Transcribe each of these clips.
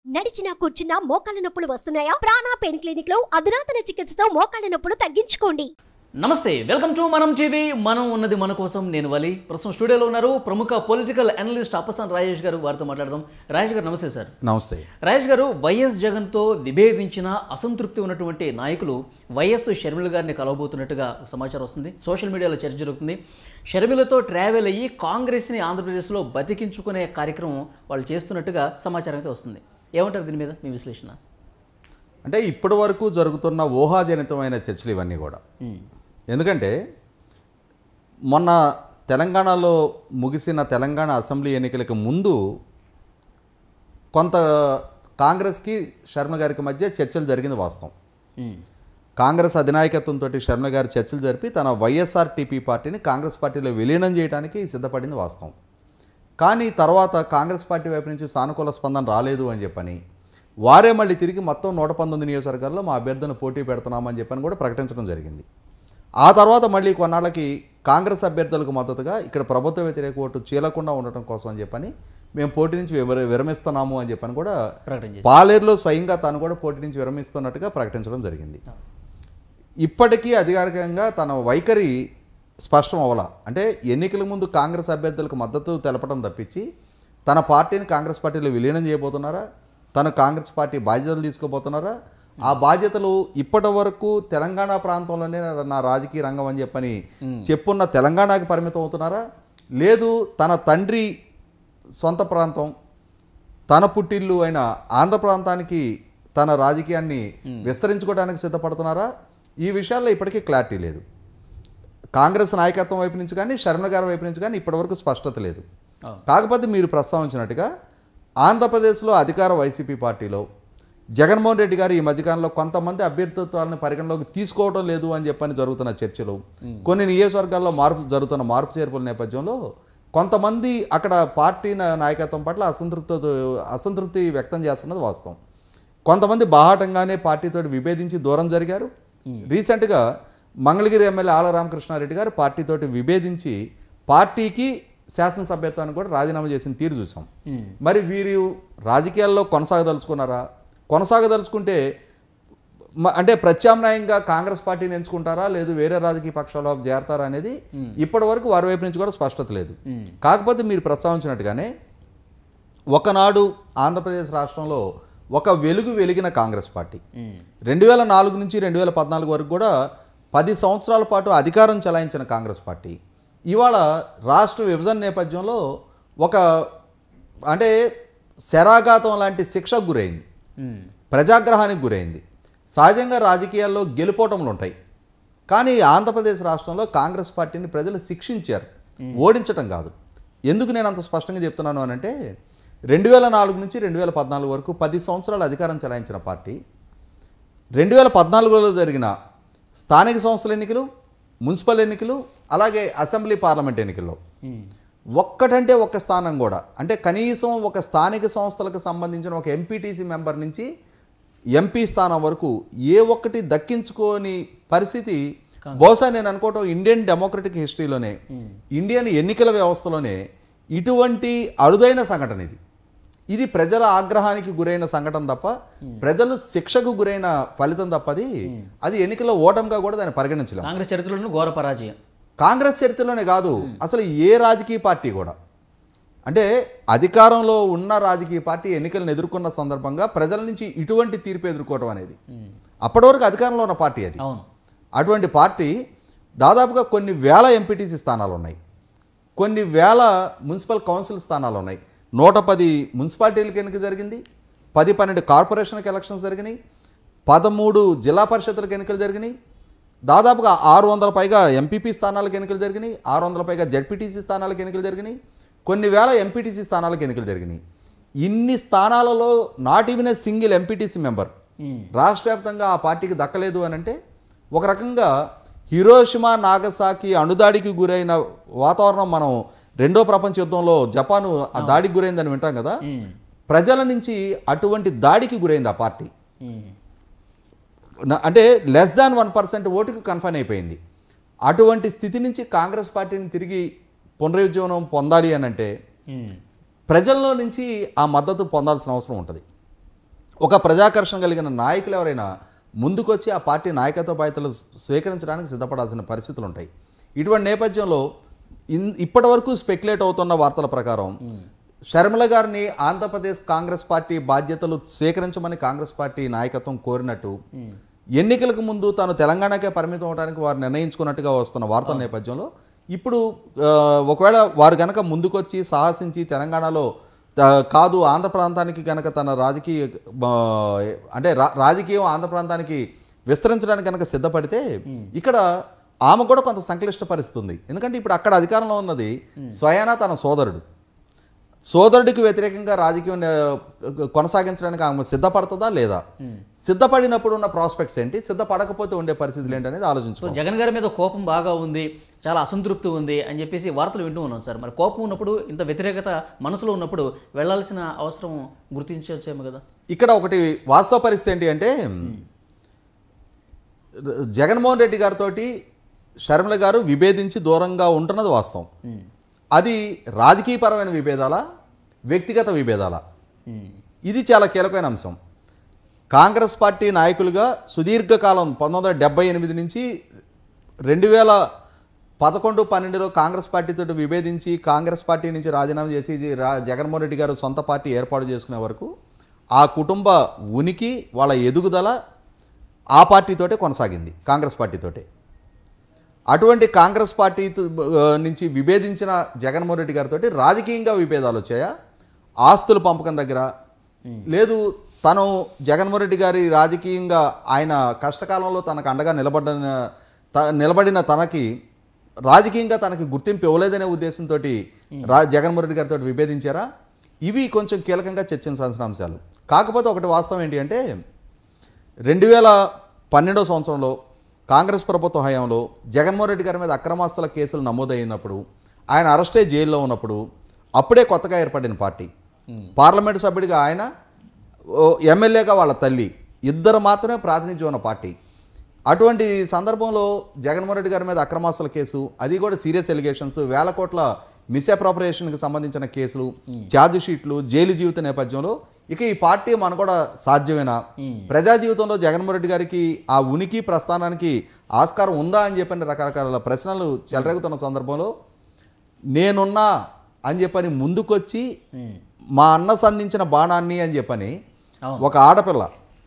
నడిచినా కూర్చున్నా మోకాళ్ళ నొప్పులు వస్తున్నాయా? ప్రాణ పెయిన్ క్లినిక్ లో అధునాతన చికిత్సతో మోకాళ్ళ నొప్పులు తగ్గించుకోండి. నమస్తే, వెల్కమ్ టు మనం టీవీ. మనం ఉన్నది మన కోసం. నేను వలి. ప్రస్తుతం స్టూడియోలో ఉన్నారు ప్రముఖ పొలిటికల్ అనలిస్ట్ అప్పసాని రాజేష్ గారు. వారితో మాట్లాడదాం. రాజేష్ గారు నమస్తే. సార్ నమస్తే. రాజేష్ గారు, వైఎస్ జగన్తో విభేదించిన అసంతృప్తి ఉన్నటువంటి నాయకులు వైఎస్ షర్మిల గారిని కలవబోతున్నట్టుగా సమాచారం వస్తుంది. సోషల్ మీడియాలో చర్చ జరుగుతుంది. షర్మిలతో ట్రావెల్ అయ్యి కాంగ్రెస్ని ఆంధ్రప్రదేశ్లో బతికించుకునే కార్యక్రమం వాళ్ళు చేస్తున్నట్టుగా సమాచారం అయితే వస్తుంది. ఏమంటారు దీని మీద మీ విశ్లేషణ? అంటే ఇప్పటి వరకు జరుగుతున్న ఊహాజనితమైన చర్చలు ఇవన్నీ కూడా. ఎందుకంటే మొన్న తెలంగాణలో ముగిసిన తెలంగాణ అసెంబ్లీ ఎన్నికలకు ముందు కొంత కాంగ్రెస్కి శర్మ గారికి మధ్య చర్చలు జరిగింది వాస్తవం. కాంగ్రెస్ అధినాయకత్వంతో శర్మ గారు చర్చలు జరిపి తన వైఎస్ఆర్టీపీ పార్టీని కాంగ్రెస్ పార్టీలో విలీనం చేయడానికి సిద్ధపడింది వాస్తవం. కానీ తర్వాత కాంగ్రెస్ పార్టీ వైపు నుంచి సానుకూల స్పందన రాలేదు అని చెప్పని వారే మళ్ళీ తిరిగి మొత్తం 119 నియోజకవర్గాల్లో మా అభ్యర్థిని పోటీ పెడుతున్నామని చెప్పని కూడా ప్రకటించడం జరిగింది. ఆ తర్వాత మళ్ళీ కొన్నాళ్ళకి కాంగ్రెస్ అభ్యర్థులకు మద్దతుగా ఇక్కడ ప్రభుత్వ వ్యతిరేక ఓటు చీలకుండా ఉండటం కోసం అని చెప్పని మేము పోటీ నుంచి విరమిస్తున్నాము అని చెప్పని కూడా పాలేరులో స్వయంగా తాను కూడా పోటీ నుంచి విరమిస్తున్నట్టుగా ప్రకటించడం జరిగింది. ఇప్పటికీ అధికారికంగా తన వైఖరి స్పష్టం అవ్వాల. అంటే ఎన్నికల ముందు కాంగ్రెస్ అభ్యర్థులకు మద్దతు తెలపడం తప్పించి తన పార్టీని కాంగ్రెస్ పార్టీలో విలీనం చేయబోతున్నారా, తను కాంగ్రెస్ పార్టీ బాధ్యతలు తీసుకోబోతున్నారా, ఆ బాధ్యతలు ఇప్పటి వరకు తెలంగాణ ప్రాంతంలోనే నా రాజకీయ రంగం అని చెప్పని చెప్పున్న తెలంగాణకి పరిమితం అవుతున్నారా, లేదు తన తండ్రి సొంత ప్రాంతం తన పుట్టిల్లు అయిన ఆంధ్ర ప్రాంతానికి తన రాజకీయాన్ని విస్తరించుకోవడానికి సిద్ధపడుతున్నారా, ఈ విషయాల్లో ఇప్పటికీ క్లారిటీ లేదు. కాంగ్రెస్ నాయకత్వం వైపు నుంచి కానీ శర్మ గారి వైపు నుంచి కానీ ఇప్పటివరకు స్పష్టత లేదు. కాకపోతే మీరు ప్రస్తావించినట్టుగా ఆంధ్రప్రదేశ్లో అధికార వైసీపీ పార్టీలో జగన్మోహన్ రెడ్డి గారు ఈ మధ్యకాలంలో కొంతమంది అభ్యర్థిత్వాలను పరిగణలోకి తీసుకోవడం లేదు అని చెప్పని జరుగుతున్న చర్చలు, కొన్ని నియోజకవర్గాల్లో జరుగుతున్న మార్పు చేర్పుల నేపథ్యంలో కొంతమంది అక్కడ పార్టీ నాయకత్వం పట్ల అసంతృప్తి వ్యక్తం చేస్తున్నది వాస్తవం. కొంతమంది బాహాటంగానే పార్టీతో విభేదించి దూరం జరిగారు. రీసెంట్గా మంగళగిరి ఎమ్మెల్యే ఆల రామకృష్ణారెడ్డి గారు పార్టీతోటి విభేదించి పార్టీకి శాసనసభ్యత్వాన్ని కూడా రాజీనామా చేసిన తీరు చూసాం. మరి వీరు రాజకీయాల్లో కొనసాగదలుచుకున్నారా, కొనసాగదలుచుకుంటే అంటే ప్రత్యామ్నాయంగా కాంగ్రెస్ పార్టీని ఎంచుకుంటారా, లేదు వేరే రాజకీయ పక్షాల్లో చేరతారా అనేది ఇప్పటి వరకు వారి వైపు నుంచి కూడా స్పష్టత లేదు. కాకపోతే మీరు ప్రస్తావించినట్టుగానే ఒకనాడు ఆంధ్రప్రదేశ్ రాష్ట్రంలో ఒక వెలిగిన కాంగ్రెస్ పార్టీ 2004 నుంచి 2014 వరకు కూడా 10 సంవత్సరాల పాటు అధికారం చెలాయించిన కాంగ్రెస్ పార్టీ ఇవాళ రాష్ట్ర విభజన నేపథ్యంలో ఒక అంటే శరాఘాతం లాంటి శిక్షకు గురైంది, ప్రజాగ్రహానికి గురైంది. సహజంగా రాజకీయాల్లో గెలుపోవటంలు ఉంటాయి, కానీ ఆంధ్రప్రదేశ్ రాష్ట్రంలో కాంగ్రెస్ పార్టీని ప్రజలు శిక్షించారు, ఓడించటం కాదు. ఎందుకు నేను అంత స్పష్టంగా చెప్తున్నాను అని అంటే 2004 నుంచి 2014 వరకు 10 సంవత్సరాలు అధికారం చెలాయించిన పార్టీ 2014లో జరిగిన స్థానిక సంస్థల ఎన్నికలు, మున్సిపల్ ఎన్నికలు, అలాగే అసెంబ్లీ పార్లమెంట్ ఎన్నికల్లో ఒక్కటంటే ఒక్క స్థానం కూడా, అంటే కనీసం ఒక స్థానిక సంస్థలకు సంబంధించిన ఒక ఎంపీటీసీ మెంబర్ నుంచి ఎంపీ స్థానం వరకు ఏ ఒక్కటి దక్కించుకోని పరిస్థితి బహుశా నేను అనుకోవటం ఇండియన్ డెమోక్రటిక్ హిస్టరీలోనే, ఇండియన్ ఎన్నికల వ్యవస్థలోనే ఇటువంటి అరుదైన సంఘటన ఇది ప్రజల ఆగ్రహానికి గురైన సంఘటన తప్ప, ప్రజలు శిక్షకు గురైన ఫలితం తప్పది. అది ఎన్నికల్లో ఓటమిగా కూడా దాన్ని పరిగణించలేం. కాంగ్రెస్ చరిత్రలో ఘోర పరాజయం. కాంగ్రెస్ చరిత్రలోనే కాదు, అసలు ఏ రాజకీయ పార్టీ కూడా. అంటే అధికారంలో ఉన్న రాజకీయ పార్టీ ఎన్నికలను ఎదుర్కొన్న సందర్భంగా ప్రజల నుంచి ఇటువంటి తీర్పు ఎదుర్కోవడం అనేది అప్పటి వరకు అధికారంలో ఉన్న పార్టీ అది. అటువంటి పార్టీ దాదాపుగా కొన్ని వేల ఎంపీటీసీ స్థానాలు ఉన్నాయి, కొన్ని వేల మున్సిపల్ కౌన్సిల్ స్థానాలు ఉన్నాయి, 110 మున్సిపాలిటీలకు ఎన్నిక జరిగింది, 10-12 కార్పొరేషన్కి ఎలక్షన్స్ జరిగినాయి, 13 జిల్లా పరిషత్తులకు ఎన్నికలు జరిగినాయి, దాదాపుగా 600 పైగా ఎంపీపీ స్థానాలకు ఎన్నికలు జరిగినాయి, 600 పైగా జెడ్పీటీసీ స్థానాలకు ఎన్నికలు జరిగినాయి, కొన్ని వేల ఎంపీటీసీ స్థానాలకు ఎన్నికలు జరిగినాయి. ఇన్ని స్థానాలలో not even a single MPTC member రాష్ట్ర వ్యాప్తంగా ఆ పార్టీకి దక్కలేదు అని అంటే ఒక రకంగా హిరోషిమా నాగసాకి అణుదాడికి గురైన వాతావరణం మనం రెండో ప్రపంచ యుద్ధంలో జపాను ఆ దాడికి గురైందని వింటాం కదా, ప్రజల నుంచి అటువంటి దాడికి గురైంది ఆ పార్టీ. అంటే లెస్ దాన్ 1% ఓటుకు కన్ఫైన్ అయిపోయింది. అటువంటి స్థితి నుంచి కాంగ్రెస్ పార్టీని తిరిగి పునరుజ్జీవనం పొందాలి అని అంటే ప్రజల్లో నుంచి ఆ మద్దతు పొందాల్సిన అవసరం ఉంటుంది. ఒక ప్రజాకర్షణ కలిగిన నాయకులు ఎవరైనా ముందుకొచ్చి ఆ పార్టీ నాయకత్వ బాధ్యతలు స్వీకరించడానికి సిద్ధపడాల్సిన పరిస్థితులు ఉంటాయి. ఇటువంటి నేపథ్యంలో ఇప్పటి వరకు స్పెక్యులేట్ అవుతున్న వార్తల ప్రకారం షర్మిల గారిని ఆంధ్రప్రదేశ్ కాంగ్రెస్ పార్టీ బాధ్యతలు స్వీకరించమని కాంగ్రెస్ పార్టీ నాయకత్వం కోరినట్టు, ఎన్నికలకు ముందు తాను తెలంగాణకే పరిమితం అవడానికి వారు నిర్ణయించుకున్నట్టుగా వస్తున్న వార్తల నేపథ్యంలో ఇప్పుడు ఒకవేళ వారు కనుక ముందుకొచ్చి సాహసించి తెలంగాణలో కాదు ఆంధ్ర ప్రాంతానికి కనుక తన రాజకీయ అంటే రాజకీయం ఆంధ్ర ప్రాంతానికి విస్తరించడానికి కనుక సిద్ధపడితే ఇక్కడ ఆమె కూడా కొంత సంక్లిష్ట పరిస్థితుంది. ఎందుకంటే ఇప్పుడు అక్కడ అధికారంలో ఉన్నది స్వయానా తన సోదరుడికి వ్యతిరేకంగా రాజకీయం కొనసాగించడానికి ఆమె సిద్ధపడుతుందా లేదా, సిద్ధపడినప్పుడు ఉన్న ప్రాస్పెక్ట్స్ ఏంటి, సిద్ధపడకపోతే ఉండే పరిస్థితులు ఏంటి అనేది ఆలోచించుకో. జగన్ గారి మీద కోపం బాగా ఉంది, చాలా అసంతృప్తి ఉంది అని చెప్పేసి వార్తలు వింటూ ఉన్నాం సార్. మరి కోపం ఉన్నప్పుడు, ఇంత వ్యతిరేకత మనసులో ఉన్నప్పుడు వెళ్ళాల్సిన అవసరం గుర్తించవచ్చేమో కదా. ఇక్కడ ఒకటి వాస్తవ పరిస్థితి ఏంటి అంటే జగన్మోహన్ రెడ్డి గారితో షర్మిల గారు విభేదించి దూరంగా ఉంటున్నది వాస్తవం. అది రాజకీయపరమైన విభేదాలా, వ్యక్తిగత విభేదాలా, ఇది చాలా కీలకమైన అంశం. కాంగ్రెస్ పార్టీ నాయకులుగా సుదీర్ఘకాలం 1978 నుంచి 2011-12లో కాంగ్రెస్ పార్టీతో విభేదించి కాంగ్రెస్ పార్టీ నుంచి రాజీనామా చేసి జగన్మోహన్ రెడ్డి గారు సొంత పార్టీ ఏర్పాటు చేసుకునే వరకు ఆ కుటుంబ ఉనికి, వాళ్ళ ఎదుగుదల ఆ పార్టీతోటే కొనసాగింది, కాంగ్రెస్ పార్టీతోటే. అటువంటి కాంగ్రెస్ పార్టీ నుంచి విభేదించిన జగన్మోహన్ రెడ్డి గారితో రాజకీయంగా విభేదాలు వచ్చాయా, ఆస్తుల పంపకం దగ్గర లేదు, తను జగన్మోహన్ రెడ్డి గారి రాజకీయంగా ఆయన కష్టకాలంలో తనకు అండగా నిలబడిన తనకి రాజకీయంగా తనకి గుర్తింపు ఇవ్వలేదనే ఉద్దేశంతో జగన్మోహన్ రెడ్డి గారితో విభేదించారా, ఇవి కొంచెం కీలకంగా చర్చించాల్సిన అంశాలు. కాకపోతే ఒకటి వాస్తవం ఏంటి అంటే 2012 సంవత్సరంలో కాంగ్రెస్ ప్రభుత్వ హయాంలో జగన్మోహన్ రెడ్డి గారి మీద అక్రమాస్తుల కేసులు నమోదైనప్పుడు ఆయన అరెస్టే జైల్లో ఉన్నప్పుడు అప్పుడే కొత్తగా ఏర్పడిన పార్టీ, పార్లమెంటు సభ్యుడిగా ఆయన, ఎమ్మెల్యేగా వాళ్ళ తల్లి, ఇద్దరు మాత్రమే ప్రాతినిధ్యం ఉన్న పార్టీ. అటువంటి సందర్భంలో జగన్మోహన్ రెడ్డి గారి మీద అక్రమాస్తుల కేసు, అది కూడా సీరియస్ ఎలిగేషన్స్, 1000 కోట్ల మిస్అప్రాపరియేషన్కి సంబంధించిన కేసులు, ఛార్జ్ షీట్లు, జైలు జీవిత నేపథ్యంలో ఇక ఈ పార్టీ మన కూడా సాధ్యమేనా, ప్రజా జీవితంలో జగన్మోహన్ రెడ్డి గారికి ఆ ఉనికి ప్రస్థానానికి ఆస్కారం ఉందా అని చెప్పని రకరకాల ప్రశ్నలు చెలరేగుతున్న సందర్భంలో నేనున్నా అని చెప్పని ముందుకొచ్చి మా అన్న సంధించిన బాణాన్ని అని చెప్పని ఒక ఆడపిల్ల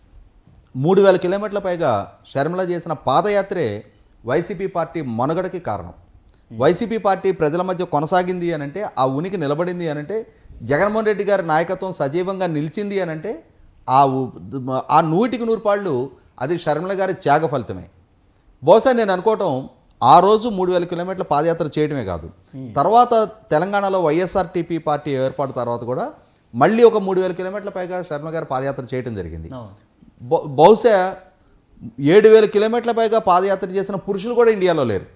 3000 కిలోమీటర్ల పైగా షర్మిల చేసిన పాదయాత్రే వైసీపీ పార్టీ మనుగడకి కారణం. వైసీపీ పార్టీ ప్రజల మధ్య కొనసాగింది అనంటే, ఆ ఉనికి నిలబడింది అనంటే, జగన్మోహన్ రెడ్డి గారి నాయకత్వం సజీవంగా నిలిచింది అనంటే ఆ 100% పాళ్ళు అది షర్మిల గారి త్యాగ ఫలితమే. బహుశా నేను అనుకోవటం ఆ రోజు 3000 కిలోమీటర్ల పాదయాత్ర చేయడమే కాదు, తర్వాత తెలంగాణలో వైఎస్ఆర్టీపీ పార్టీ ఏర్పాటు తర్వాత కూడా మళ్ళీ ఒక 3000 కిలోమీటర్ల పైగా షర్మిల గారు పాదయాత్ర చేయడం జరిగింది. బహుశా 7000 కిలోమీటర్ల పైగా పాదయాత్ర చేసిన పురుషులు కూడా ఇండియాలో లేరు.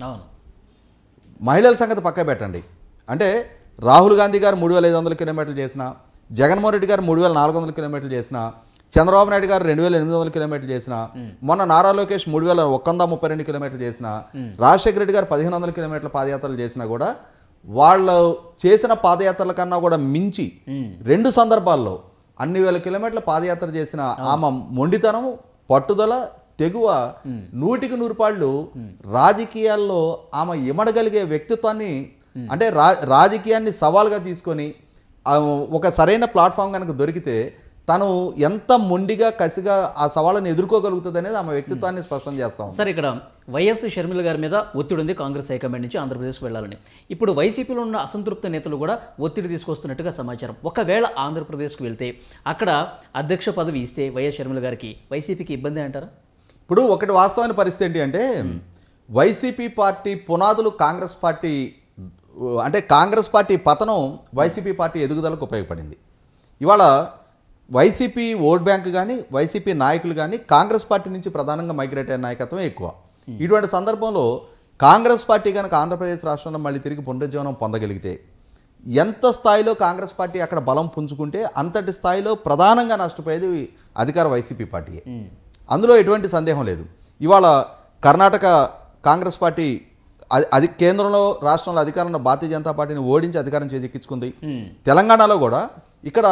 మహిళల సంగతి పక్క పెట్టండి. అంటే రాహుల్ గాంధీ గారు 3500 కిలోమీటర్లు చేసిన, జగన్మోహన్ రెడ్డి గారు 3400 కిలోమీటర్లు చేసిన, చంద్రబాబు నాయుడు గారు 2800 కిలోమీటర్లు చేసిన, మొన్న నారా లోకేష్ 3132 కిలోమీటర్లు చేసిన, రాజశేఖర రెడ్డి గారు 1500 కిలోమీటర్ల పాదయాత్రలు చేసినా కూడా వాళ్ళు చేసిన పాదయాత్రల కన్నా కూడా మించి 2 సందర్భాల్లో అన్ని వేల కిలోమీటర్ల పాదయాత్ర చేసిన ఆమె మొండితనం, పట్టుదల, తెగువ 100% పాళ్ళు రాజకీయాల్లో ఆమె ఇమడగలిగే వ్యక్తిత్వాన్ని, అంటే రాజకీయాన్ని సవాల్గా తీసుకొని ఒక సరైన ప్లాట్ఫామ్ కనుక దొరికితే తను ఎంత మొండిగా కసిగా ఆ సవాళ్ళని ఎదుర్కోగలుగుతుంది అనేది ఆమె వ్యక్తిత్వాన్ని స్పష్టం చేస్తాం. సార్, ఇక్కడ వైఎస్ షర్మిల గారి మీద ఒత్తిడి ఉంది కాంగ్రెస్ హైకమాండ్ నుంచి ఆంధ్రప్రదేశ్కి వెళ్ళాలని. ఇప్పుడు వైసీపీలో ఉన్న అసంతృప్త నేతలు కూడా ఒత్తిడి తీసుకొస్తున్నట్టుగా సమాచారం. ఒకవేళ ఆంధ్రప్రదేశ్కి వెళ్తే అక్కడ అధ్యక్ష పదవి ఇస్తే వైఎస్ షర్మిల గారికి వైసీపీకి ఇబ్బంది అంటారా? ఇప్పుడు ఒకటి వాస్తవమైన పరిస్థితి ఏంటి అంటే వైసీపీ పార్టీ పునాదులు కాంగ్రెస్ పార్టీ, అంటే కాంగ్రెస్ పార్టీ పతనం వైసీపీ పార్టీ ఎదుగుదలకు ఉపయోగపడింది. ఇవాళ వైసీపీ ఓట్ బ్యాంక్ కానీ వైసీపీ నాయకులు కానీ కాంగ్రెస్ పార్టీ నుంచి ప్రధానంగా మైగ్రేట్ అయిన నాయకత్వం ఎక్కువ. ఇటువంటి సందర్భంలో కాంగ్రెస్ పార్టీ కనుక ఆంధ్రప్రదేశ్ రాష్ట్రంలో మళ్ళీ తిరిగి పునరుజ్జీవనం పొందగలిగితే, ఎంత స్థాయిలో కాంగ్రెస్ పార్టీ అక్కడ బలం పుంజుకుంటే అంతటి స్థాయిలో ప్రధానంగా నష్టపోయేది అధికార వైసీపీ పార్టీయే. అందులో ఎటువంటి సందేహం లేదు. ఇవాళ కర్ణాటక కాంగ్రెస్ పార్టీ అది కేంద్రంలో రాష్ట్రంలో అధికారంలో భారతీయ జనతా పార్టీని ఓడించి అధికారం చేజెక్కించుకుంది. తెలంగాణలో కూడా ఇక్కడ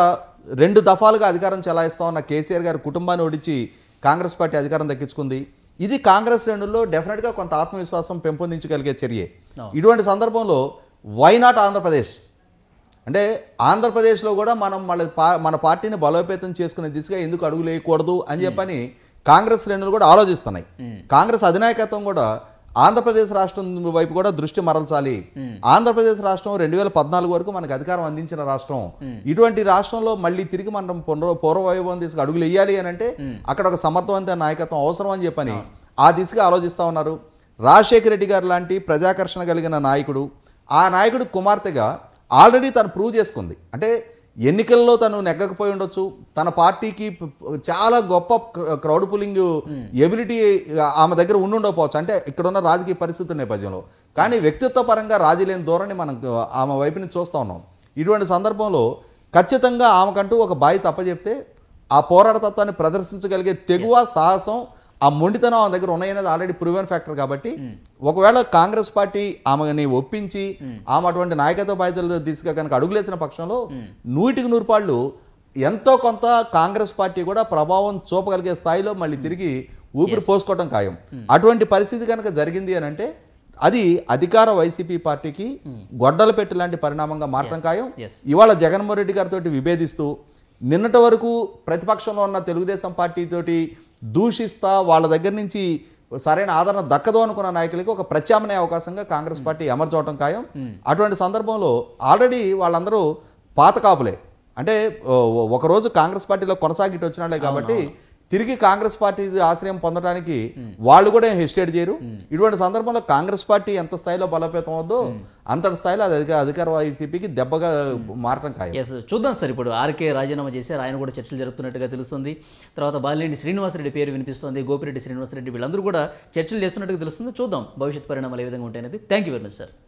2 దఫాలుగా అధికారం చెలాయిస్తా ఉన్న కేసీఆర్ గారి కుటుంబాన్ని ఓడించి కాంగ్రెస్ పార్టీ అధికారం దక్కించుకుంది. ఇది కాంగ్రెస్ శ్రేణుల్లో డెఫినెట్గా కొంత ఆత్మవిశ్వాసం పెంపొందించగలిగే చర్యే. ఇటువంటి సందర్భంలో వై నాట్ ఆంధ్రప్రదేశ్ అంటే ఆంధ్రప్రదేశ్లో కూడా మనం మన పార్టీని బలోపేతం చేసుకునే దిశగా ఎందుకు అడుగులు వేయకూడదు అని చెప్పని కాంగ్రెస్ శ్రేణులు కూడా ఆలోచిస్తున్నాయి. కాంగ్రెస్ అధినాయకత్వం కూడా ఆంధ్రప్రదేశ్ రాష్ట్రం వైపు కూడా దృష్టి మరల్చాలి. ఆంధ్రప్రదేశ్ రాష్ట్రం 2014 వరకు మనకు అధికారం అందించిన రాష్ట్రం. ఇటువంటి రాష్ట్రంలో మళ్ళీ తిరిగి మనం పూర్వవైభవం దిశగా అడుగులు వేయాలి అని అంటే అక్కడ ఒక సమర్థవంతమైన నాయకత్వం అవసరం అని చెప్పని ఆ దిశగా ఆలోచిస్తూ ఉన్నారు. రాజశేఖర రెడ్డి గారు లాంటి ప్రజాకర్షణ కలిగిన నాయకుడు, ఆ నాయకుడు కుమార్తెగా ఆల్రెడీ తను ప్రూవ్ చేసుకుంది. అంటే ఎన్నికల్లో తను నెగ్గకపోయి ఉండొచ్చు, తన పార్టీకి చాలా గొప్ప క్రౌడ్ పుల్లింగ్ ఎబిలిటీ ఆమె దగ్గర ఉండుండకపోవచ్చు, అంటే ఇక్కడున్న రాజకీయ పరిస్థితుల నేపథ్యంలో. కానీ వ్యక్తిత్వ పరంగా రాజీ లేని ధోరణి మనం ఆమె వైపు నుంచి చూస్తూ ఉన్నాం. ఇటువంటి సందర్భంలో ఖచ్చితంగా ఆమెకంటూ ఒక బాయి తప్పచెప్తే ఆ పోరాటతత్వాన్ని ప్రదర్శించగలిగే తెగువ, సాహసం, ఆ మొండితనం ఆమె దగ్గర ఉన్నాయనేది ఆల్రెడీ ప్రూవెన్ ఫ్యాక్టర్. కాబట్టి ఒకవేళ కాంగ్రెస్ పార్టీ ఆమెని ఒప్పించి ఆమె అటువంటి నాయకత్వ బాధ్యతలు దిశగా కనుక అడుగులేసిన పక్షంలో 100% ఎంతో కొంత కాంగ్రెస్ పార్టీ కూడా ప్రభావం చూపగలిగే స్థాయిలో మళ్ళీ తిరిగి ఊపిరి పోసుకోవడం ఖాయం. అటువంటి పరిస్థితి కనుక జరిగింది అని అంటే అది అధికార వైసీపీ పార్టీకి గొడ్డల పెట్టి లాంటి పరిణామంగా మారటం ఖాయం. ఇవాళ జగన్మోహన్ రెడ్డి గారితో విభేదిస్తూ నిన్నటి వరకు ప్రతిపక్షంలో ఉన్న తెలుగుదేశం పార్టీతోటి దూషిస్తా వాళ్ళ దగ్గర నుంచి సరైన ఆదరణ దక్కదు అనుకున్న నాయకులకి ఒక ప్రత్యామ్నాయ అవకాశంగా కాంగ్రెస్ పార్టీ ఎమర్చవటం ఖాయం. అటువంటి సందర్భంలో ఆల్రెడీ వాళ్ళందరూ పాత కాపులే, అంటే ఒకరోజు కాంగ్రెస్ పార్టీలో కొనసాగిட்டு వచ్చినాడే కాబట్టి తిరిగి కాంగ్రెస్ పార్టీ ఆశ్రయం పొందడానికి వాళ్ళు కూడా హెసిటేట్ చేయరు. ఇటువంటి సందర్భంలో కాంగ్రెస్ పార్టీ ఎంత స్థాయిలో బలోపేతం అవుద్దో అంతటి స్థాయిలో అది అధికార వైసీపీకి దెబ్బగా మారటం ఖాయం. చూద్దాం సార్. ఇప్పుడు ఆర్కే రాజీనామా చేశారు, ఆయన కూడా చర్చలు జరుపుతున్నట్టుగా తెలుస్తుంది. తర్వాత బాలినేని శ్రీనివాసరెడ్డి పేరు వినిపిస్తుంది, గోపిరెడ్డి శ్రీనివాసరెడ్డి, వీళ్ళందరూ కూడా చర్చలు చేస్తున్నట్టుగా తెలుస్తుంది. చూద్దాం భవిష్యత్ పరిణామాలు ఏ విధంగా ఉంటాయనేది. Thank you very much sir.